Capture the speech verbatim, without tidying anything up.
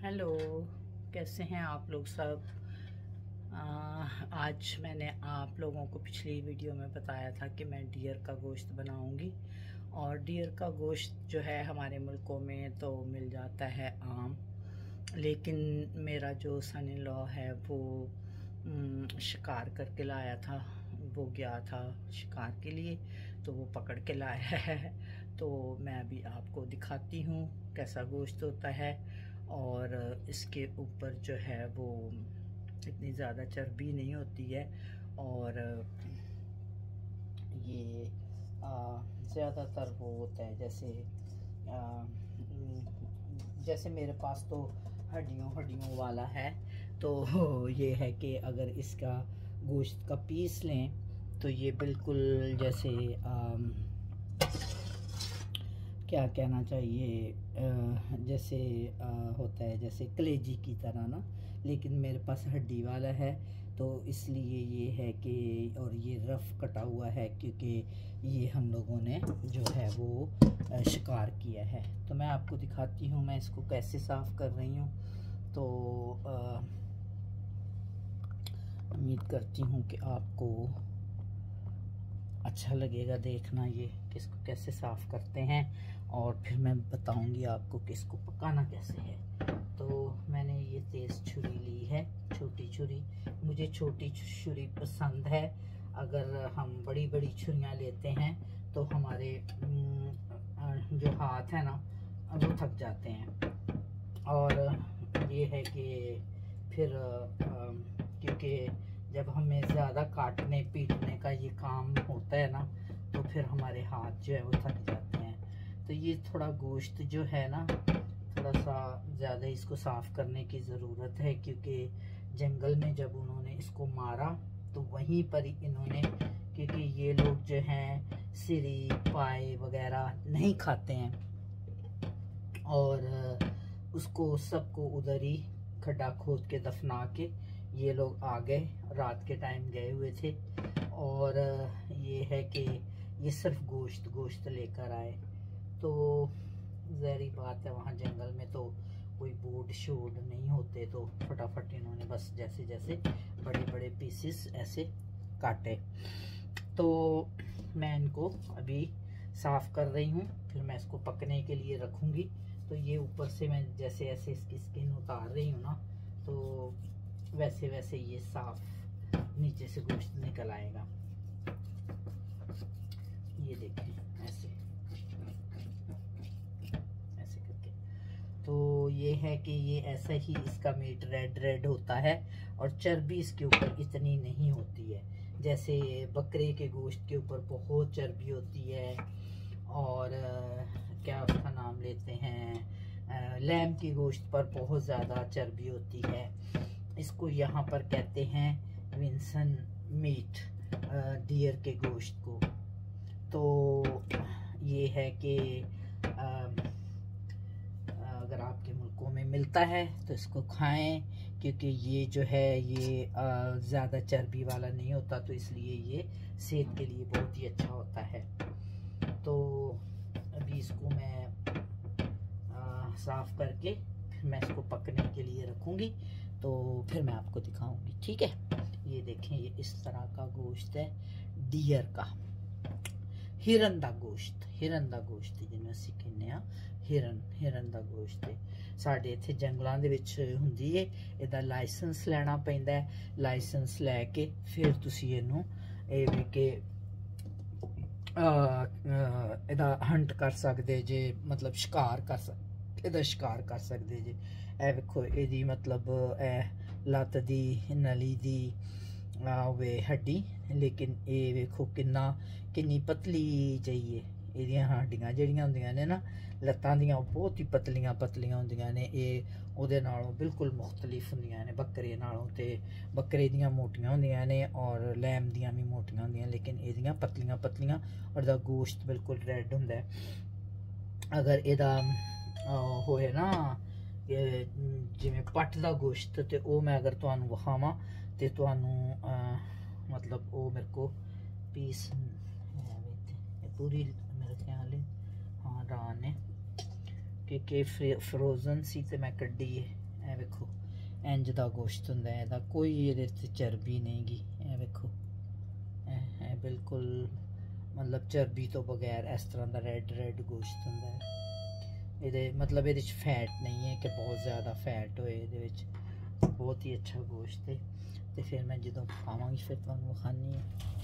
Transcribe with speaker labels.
Speaker 1: Hello, कैसे हैं आप लोग सब। आ, आज मैंने आप लोगों को पिछली वीडियो में बताया था कि मैं डियर का गोश्त बनाऊंगी। और डियर का गोश्त जो है हमारे मुल्कों में तो मिल जाता है आम, लेकिन मेरा जो सन इन लॉ है वो शिकार करके लाया था। वो गया था शिकार के लिए, तो वो पकड़ के लाया है। तो मैं अभी आपको दिखाती हूँ कैसा गोश्त होता है। और इसके ऊपर जो है वो इतनी ज़्यादा चर्बी नहीं होती है। और ये ज़्यादातर वो होता है जैसे आ, जैसे मेरे पास तो हड्डियों हड्डियों वाला है। तो ये है कि अगर इसका गोश्त का पीस लें तो ये बिल्कुल जैसे आ, क्या कहना चाहिए, जैसे होता है जैसे कलेजी की तरह ना, लेकिन मेरे पास हड्डी वाला है तो इसलिए ये है कि, और ये रफ़ कटा हुआ है क्योंकि ये हम लोगों ने जो है वो शिकार किया है। तो मैं आपको दिखाती हूँ मैं इसको कैसे साफ़ कर रही हूँ। तो उम्मीद करती हूँ कि आपको अच्छा लगेगा देखना ये किसको कैसे साफ़ करते हैं, और फिर मैं बताऊंगी आपको कि इसको पकाना कैसे है। तो मैंने ये तेज़ छुरी ली है, छोटी छुरी। मुझे छोटी छुरी पसंद है। अगर हम बड़ी बड़ी छुरियां लेते हैं तो हमारे जो हाथ है ना वो थक जाते हैं। और ये है कि फिर क्योंकि जब हमें ज़्यादा काटने पीटने का ये काम होता है ना तो फिर हमारे हाथ जो है वो थक जाते हैं। तो ये थोड़ा गोश्त जो है ना थोड़ा सा ज़्यादा इसको साफ़ करने की ज़रूरत है, क्योंकि जंगल में जब उन्होंने इसको मारा तो वहीं पर ही इन्होंने, क्योंकि ये लोग जो हैं सिरी पाए वगैरह नहीं खाते हैं, और उसको सबको उधर ही खड्डा खोद के दफना के ये लोग आ गए, रात के टाइम गए हुए थे। और ये है कि ये सिर्फ गोश्त गोश्त लेकर आए। तो ज़ाहिर बात है वहाँ जंगल में तो कोई बोर्ड शोर्ड नहीं होते, तो फटाफट इन्होंने बस जैसे जैसे बड़े बड़े पीसेस ऐसे काटे। तो मैं इनको अभी साफ़ कर रही हूँ, फिर मैं इसको पकने के लिए रखूँगी। तो ये ऊपर से मैं जैसे ऐसे इसकी स्किन उतार रही हूँ ना, तो वैसे वैसे ये साफ नीचे से गोश्त निकल आएगा। ये देखें ऐसे ऐसे करके। तो ये है कि ये ऐसा ही इसका मीट रेड रेड होता है, और चर्बी इसके ऊपर इतनी नहीं होती है। जैसे बकरे के गोश्त के ऊपर बहुत चर्बी होती है, और क्या उसका नाम लेते हैं, लैम की गोश्त पर बहुत ज़्यादा चर्बी होती है। इसको यहाँ पर कहते हैं विंसन मीट, डियर के गोश्त को। तो ये है कि अगर आपके मुल्कों में मिलता है तो इसको खाएं, क्योंकि ये जो है ये ज़्यादा चर्बी वाला नहीं होता, तो इसलिए ये सेहत के लिए बहुत ही अच्छा होता है। तो अभी इसको मैं साफ़ करके फिर मैं इसको पकने के लिए रखूँगी, तो फिर मैं आपको दिखाऊंगी, ठीक है। ये देखें, ये इस तरह का गोश्त है डियर का, हिरन दा गोश्त, हिरन दा गोश्त जिन्हें ਅਸੀਂ ਕਹਿੰਦੇ ਆ हिरन हिरन दा गोश्त है। साढ़े इत्थे जंगलों ਦੇ ਵਿੱਚ ਹੁੰਦੀ है, ਇਹਦਾ ਲਾਇਸੈਂਸ ਲੈਣਾ ਪੈਂਦਾ ਹੈ। ਲਾਇਸੈਂਸ ਲੈ ਕੇ ਫਿਰ ਤੁਸੀਂ ਇਹਨੂੰ ਇਹ ਵੀ ਕਿ ਇਹਦਾ ਹੰਟ ਕਰ ਸਕਦੇ ਜੇ, मतलब शिकार कर सकते, ਇਹਦਾ शिकार कर सकते जे। ਇਹ ਵੇਖੋ ਇਹਦੀ मतलब ਇਹ ਲੱਤ ਦੀ ਨਲੀ ਦੀ ਵੇ हड्डी, लेकिन ਇਹ ਵੇਖੋ ਕਿੰਨਾ ਕਿੰਨੀ ਪਤਲੀ ਜਈ ਹੈ। ਇਹਦੀਆਂ ਹੱਡੀਆਂ ਜਿਹੜੀਆਂ ਹੁੰਦੀਆਂ ਨੇ ਨਾ ਲੱਤਾਂ ਦੀਆਂ, ਬਹੁਤ ਹੀ ਪਤਲੀਆਂ ਪਤਲੀਆਂ ਹੁੰਦੀਆਂ ਨੇ। ਇਹ ਉਹਦੇ ਨਾਲੋਂ ਬਿਲਕੁਲ ਮੁਖਤਲਿਫ ਹੁੰਦੀਆਂ ਨੇ ਬੱਕਰੇ ਨਾਲੋਂ, ਤੇ ਬੱਕਰੇ ਦੀਆਂ ਮੋਟੀਆਂ ਹੁੰਦੀਆਂ ਨੇ ਔਰ ਲੈਮ ਦੀਆਂ ਵੀ ਮੋਟੀਆਂ ਹੁੰਦੀਆਂ, ਲੇਕਿਨ ਇਹਦੀਆਂ ਪਤਲੀਆਂ ਪਤਲੀਆਂ, ਔਰ ਦਾ ਗੋਸ਼ਤ ਬਿਲਕੁਲ ਰੈੱਡ ਹੁੰਦਾ। ਅਗਰ ਇਹਦਾ ਹੋਏ ਨਾ ਜਿਵੇਂ ਪੱਟ ਦਾ ਗੋਸ਼ਤ, ਤੇ ਉਹ ਮੈਂ ਅਗਰ ਤੁਹਾਨੂੰ ਵਿਖਾਵਾਂ ਤੇ ਤੁਹਾਨੂੰ मतलब वो मेरे को पीस है पूरी मेरे ख्याल है हाँ रान है, क्योंकि फ्रोजन सी तो मैं कड्डी है ਇਹ ਵੇਖੋ ਇੰਜ ਦਾ ਗੋਸ਼ਤ ਹੁੰਦਾ ਹੈ, ਇਹਦਾ ਕੋਈ ਇਹਦੇ ਤੇ ਚਰਬੀ ਨਹੀਂ ਗੀ। ਇਹ ਵੇਖੋ ਇਹ ਇਹ ਬਿਲਕੁਲ मतलब चर्बी तो बगैर इस तरह का रेड रेड गोश्त होंदा है। ये मतलब ये फैट नहीं है कि बहुत ज़्यादा फैट होए, ये बहुत ही अच्छा गोश्त है। तो फिर मैं जो खावांगी फिर तुहानू विखानी है।